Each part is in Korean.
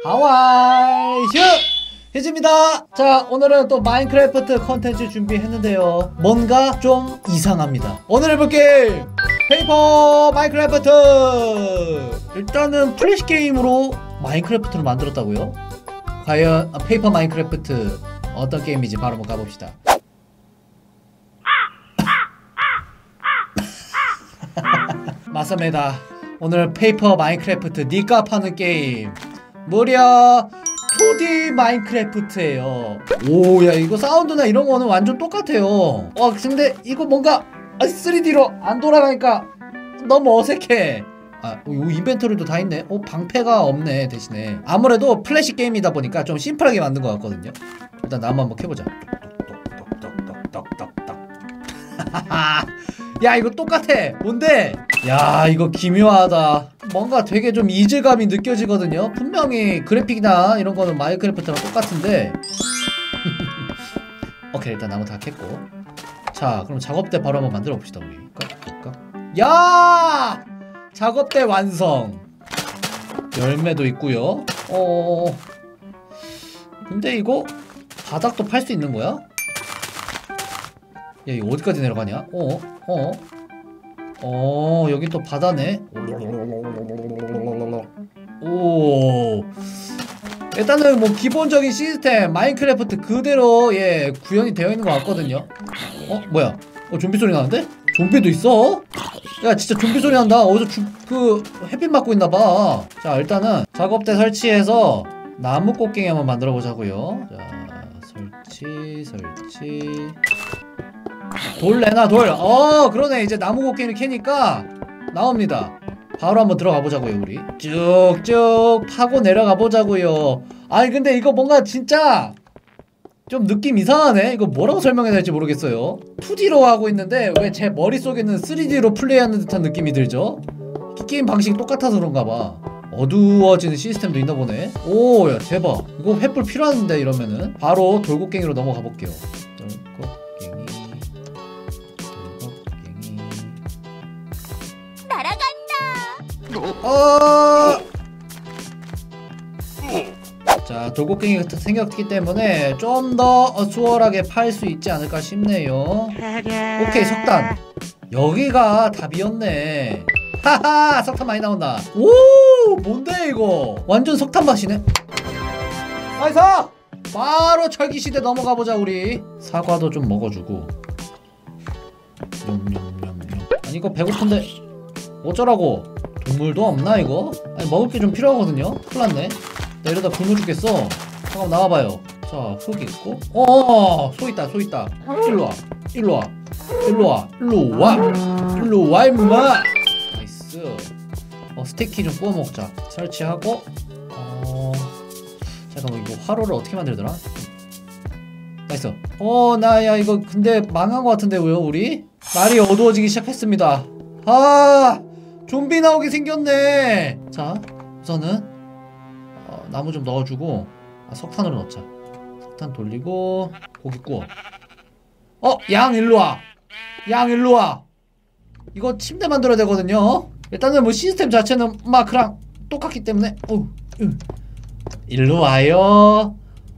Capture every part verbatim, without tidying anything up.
하와이 슈! 희즈입니다. 자, 오늘은 또 마인크래프트 컨텐츠 준비했는데요, 뭔가 좀 이상합니다. 오늘 해볼 게임 페이퍼 마인크래프트. 일단은 플래시 게임으로 마인크래프트를 만들었다고요? 과연 페이퍼 마인크래프트 어떤 게임인지 바로 한번 가봅시다. 맞습니다. 오늘 페이퍼 마인크래프트 니값 하는 게임, 무려 투디 마인크래프트예요. 오, 야, 이거 사운드나 이런 거는 완전 똑같아요. 와, 근데 이거 뭔가 쓰리디로 안 돌아가니까 너무 어색해. 아, 요 인벤토리도 다 있네. 어, 방패가 없네, 대신에. 아무래도 플래시 게임이다 보니까 좀 심플하게 만든 것 같거든요. 일단 나무 한번 캐보자. 똑똑똑똑똑똑똑. 야, 이거 똑같아. 뭔데? 야, 이거 기묘하다. 뭔가 되게 좀 이질감이 느껴지거든요. 분명히 그래픽이나 이런 거는 마인크래프트랑 똑같은데. 오케이, 일단 나무 다 캤고. 자, 그럼 작업대 바로 한번 만들어 봅시다, 우리. 야! 작업대 완성. 열매도 있고요. 어. 근데 이거 바닥도 팔 수 있는 거야? 야, 이거 어디까지 내려가냐? 어? 어? 어, 여기 또 바다네. 오. 일단은 뭐 기본적인 시스템 마인크래프트 그대로, 예, 구현이 되어 있는 것 같거든요. 어? 뭐야? 어, 좀비 소리 나는데? 좀비도 있어? 야, 진짜 좀비 소리 난다. 어디서 주, 그 햇빛 맞고 있나봐. 자, 일단은 작업대 설치해서 나무 꽃갱이 한번 만들어 보자고요. 자, 설치 설치. 돌 내놔, 돌. 어, 그러네. 이제 나무 곡괭이를 캐니까 나옵니다. 바로 한번 들어가 보자고요, 우리. 쭉쭉 파고 내려가 보자고요. 아니, 근데 이거 뭔가 진짜 좀 느낌 이상하네. 이거 뭐라고 설명해야 될지 모르겠어요. 투디로 하고 있는데 왜 제 머릿속에는 쓰리디로 플레이하는 듯한 느낌이 들죠? 게임 방식이 똑같아서 그런가 봐. 어두워지는 시스템도 있나 보네. 오, 야, 대박. 이거 횃불 필요한데, 이러면은 바로 돌곡갱이로 넘어가 볼게요. 돌곡갱이, 돌곡갱이. 날아간다. 어. 자, 돌곡갱이가 생겼기 때문에 좀 더 수월하게 팔 수 있지 않을까 싶네요. 오케이, 석탄. 여기가 답이었네. 하하, 석탄 많이 나온다. 오, 뭔데 이거? 완전 석탄 맛이네. 나이스! 바로 철기시대 넘어가 보자, 우리. 사과도 좀 먹어주고. 냠냠냠냠. 아니, 이거 배고픈데 어쩌라고? 동물도 없나 이거? 아니, 먹을 게 좀 필요하거든요? 큰일 났네. 나 이러다 굶어 죽겠어. 잠깐만 나와봐요. 자, 흙 있고. 어어, 소 있다, 소 있다. 일로와, 일로와, 일로와, 일로와, 일로와, 임마. 나이스. 어, 스테이키 좀 구워 먹자. 설치하고. 어, 잠깐만, 이거 화로를 어떻게 만들더라? 나이스. 어, 나야 이거 근데 망한 것 같은데 왜요, 우리? 날이 어두워지기 시작했습니다. 아, 좀비 나오게 생겼네. 자, 우선은 나무 좀 넣어주고, 아, 석탄으로 넣자. 석탄 돌리고 고기 구워. 어? 양 일로와. 양 일로와. 이거 침대 만들어야 되거든요. 일단은 뭐 시스템 자체는 마크랑 똑같기 때문에. 어, 음. 일로와요.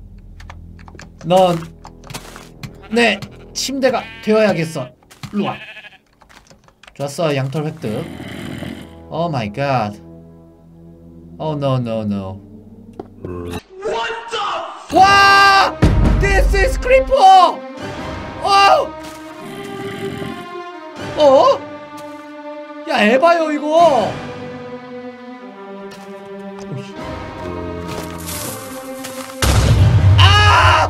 넌 내 침대가 되어야겠어. 일로와. 좋았어, 양털 획득. 오 마이 갓. 오 노 노 노. 와! This is creeper! 어! 어? 야, 에바요 이거. 아!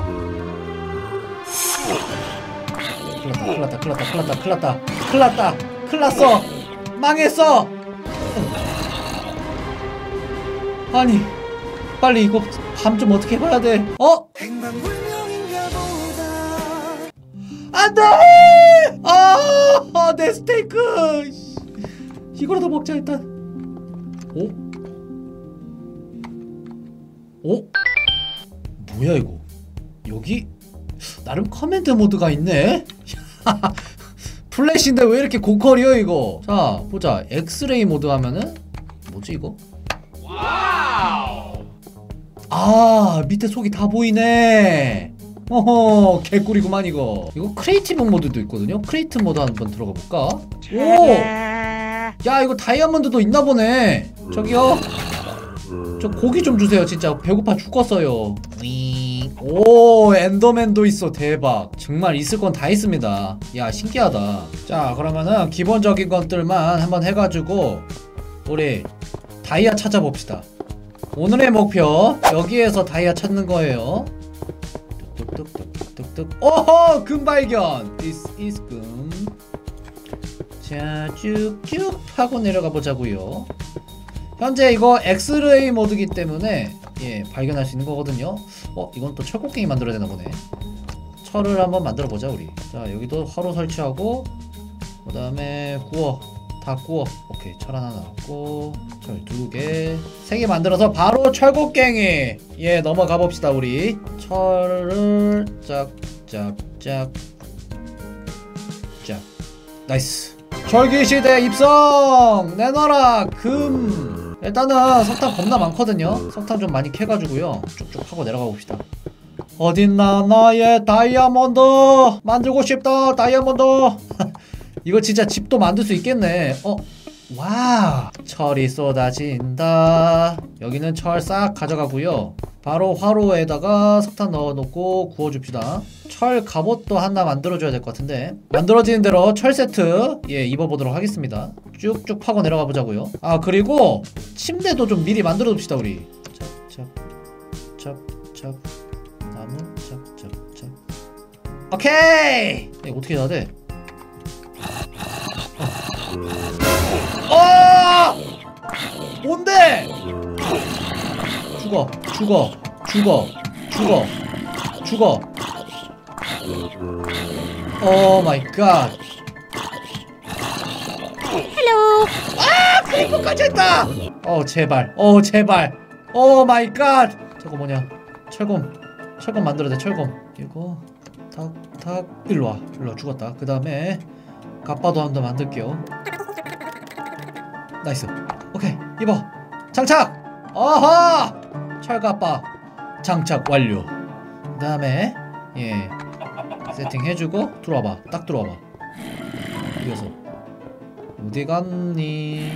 큰일났다, 큰일났다, 큰일났다, 큰일났다, 큰일났다, 큰일났어. 망했어. 아니, 빨리 이거 밤 좀 어떻게 해봐야 돼. 어? 안돼! 아, 내 스테이크. 이거라도 먹자 일단. 오? 오? 뭐야 이거? 여기 나름 커맨드 모드가 있네. 플래시인데 왜 이렇게 고퀄이야 이거? 자, 보자. 엑스레이 모드 하면은 뭐지 이거? 와우. 아 밑에 속이 다 보이네. 어허 개꿀이구만 이거. 이거 크리에이티브 모드도 있거든요. 크리에이티브 모드 한번 들어가 볼까? 오! 야 이거 다이아몬드도 있나 보네. 저기요 저 고기 좀 주세요. 진짜 배고파 죽겠어요. 오 엔더맨도 있어. 대박. 정말 있을 건 다 있습니다. 야 신기하다. 자 그러면은 기본적인 것들만 한번 해가지고 우리 다이아 찾아봅시다. 오늘의 목표 여기에서 다이아 찾는 거예요. 뚝뚝뚝뚝뚝. 오호 금 발견. This is 금. 자 쭉쭉 하고 내려가 보자고요. 현재 이거 엑스레이 모드기 때문에 예 발견할 수 있는 거거든요. 어 이건 또 철곡갱이 만들어야 되나 보네. 철을 한번 만들어 보자 우리. 자 여기도 화로 설치하고 그 다음에 구워. 다 구워. 오케이 철 하나 나왔고 철 두 개 세 개 만들어서 바로 철곡갱이 예 넘어가 봅시다 우리. 철을 짝짝짝 짝 나이스. 철기시대 입성 내놔라 금. 일단은 석탄 겁나 많거든요. 석탄 좀 많이 캐가지고요 쭉쭉 하고 내려가 봅시다. 어딨나 나의 다이아몬드. 만들고 싶다 다이아몬드. 이거 진짜 집도 만들 수 있겠네. 어? 와 철이 쏟아진다. 여기는 철 싹 가져가고요 바로 화로에다가 석탄 넣어놓고 구워줍시다. 철 갑옷도 하나 만들어줘야 될 것 같은데 만들어지는 대로 철 세트 예 입어보도록 하겠습니다. 쭉쭉 파고 내려가 보자고요. 아 그리고 침대도 좀 미리 만들어 둡시다 우리. 찹찹찹찹 나무 찹찹찹. 오케이. 이거 어떻게 해야 돼? 어! 뭔데? 죽어 죽어 죽어 죽어 죽어. 오 마이 갓. 헬로. 아 크리퍼까지 했다. 어 제발 어 제발 오 마이 갓. 저거 뭐냐 철검. 철검 만들어야 돼. 철검. 이거 탁탁 일로와 일로와. 죽었다. 그 다음에 갑바도 한 번 만들게요. 나이스. 오케이 입어. 장착. 아하 철갑바 장착 완료. 그 다음에 예 세팅 해주고 들어와봐. 딱 들어와봐. 이어서 어디 갔니?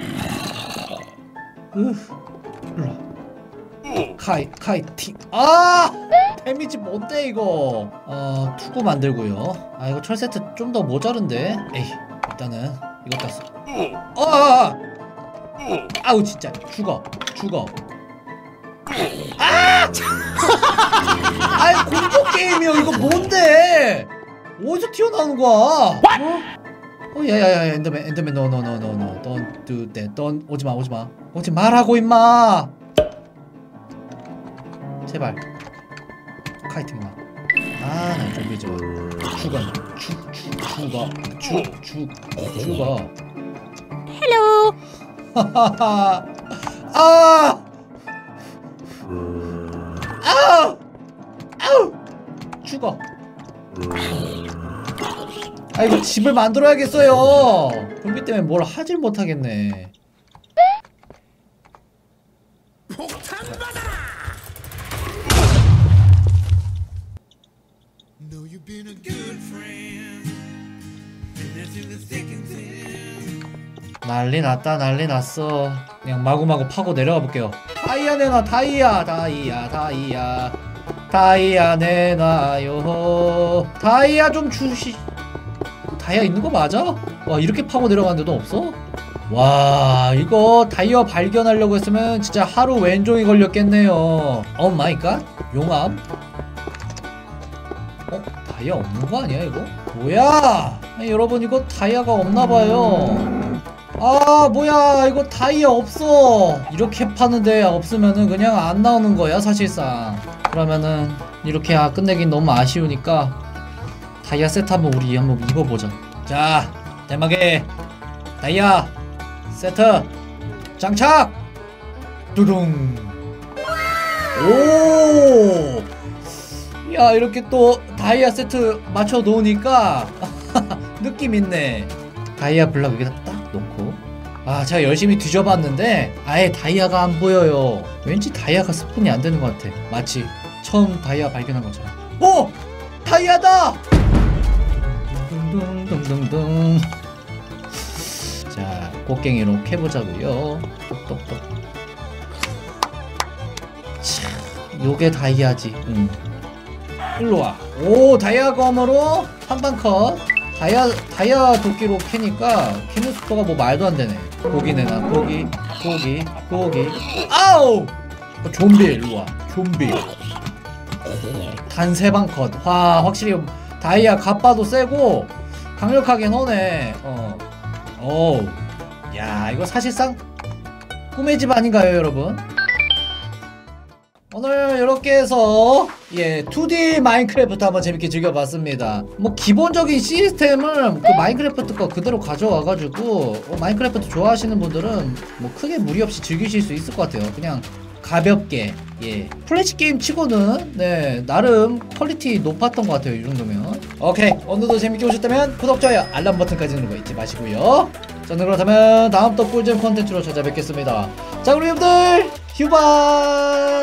으 일로와. 카이 카이팅. 아 데미지 뭔데 이거. 어 투구 만들고요. 아 이거 철 세트 좀 더 모자른데. 에이 일단은 이거 땄어. 어 아우 진짜 죽어 죽어. 아 아이 공포 게임이야 이거. 뭔데 어디서 튀어나오는 거야? 어? 어 야야야 엔더맨 엔더맨 노노노노노 don't do that. don't 오지마 오지마 오지 말라고 임마. 제발 카이팅마. 아나 좀비 좋아. 죽어 죽 죽 죽어 죽 죽 죽어. 헬로. 하하하. 아! 아우! 아우! 죽어. 아 이거 집을 만들어야겠어요. 좀비 때문에 뭘 하질 못하겠네. 폭탄 받아라. Know you've been a good friend. And that's in the thick and thin. 난리 났다 난리 났어. 그냥 마구마구 파고 내려가 볼게요. 다이아 내놔 다이아 다이아 다이아 다이아 내놔요. 다이아 좀 주시. 다이아 있는 거 맞아? 와 이렇게 파고 내려가는데도 없어? 와 이거 다이아 발견하려고 했으면 진짜 하루 왼종이 걸렸겠네요. 오 마이 갓. 용암. 어? 다이아 없는 거 아니야 이거? 뭐야? 아니, 여러분 이거 다이아가 없나봐요. 아 뭐야 이거 다이아 없어. 이렇게 파는데 없으면은 그냥 안 나오는 거야 사실상. 그러면은 이렇게 아, 끝내긴 너무 아쉬우니까 다이아 세트 한번 우리 한번 입어보자. 자 대망의 다이아 세트 장착. 두둥. 오. 야 이렇게 또 다이아 세트 맞춰 놓으니까 느낌 있네. 다이아 블럭 여기다 딱 놓고 아 제가 열심히 뒤져봤는데 아예 다이아가 안 보여요. 왠지 다이아가 스폰이 안 되는 것 같아. 마치 처음 다이아 발견한 것처럼. 오! 다이아다! 둥둥둥둥둥. 자 꽃갱이로 캐보자고요. 똑똑똑. 차, 요게 다이아지. 응. 일로와. 오 다이아 검으로 한방 컷. 다이아 다이아 도끼로 캐니까 캐는 속도가 뭐 말도 안 되네. 고기 내놔. 고기 고기 고기. 아우! 어, 좀비 일로와. 좀비. 단 세 방 컷. 와 확실히 다이아 갑바도 세고 강력하긴 하네. 어. 오. 야 이거 사실상 꿈의 집 아닌가요 여러분? 오늘 이렇게 해서 예 투디 마인크래프트 한번 재밌게 즐겨봤습니다. 뭐 기본적인 시스템을 그 마인크래프트 거 그대로 가져와가지고 어, 마인크래프트 좋아하시는 분들은 뭐 크게 무리 없이 즐기실 수 있을 것 같아요. 그냥 가볍게 예 플래시 게임 치고는 네 나름 퀄리티 높았던 것 같아요. 이 정도면. 오케이 오늘도 재밌게 보셨다면 구독 좋아요 알람 버튼까지 누르고 잊지 마시고요. 저는 그렇다면 다음 또 꿀잼 콘텐츠로 찾아뵙겠습니다. 자 우리 여러분들 휴바.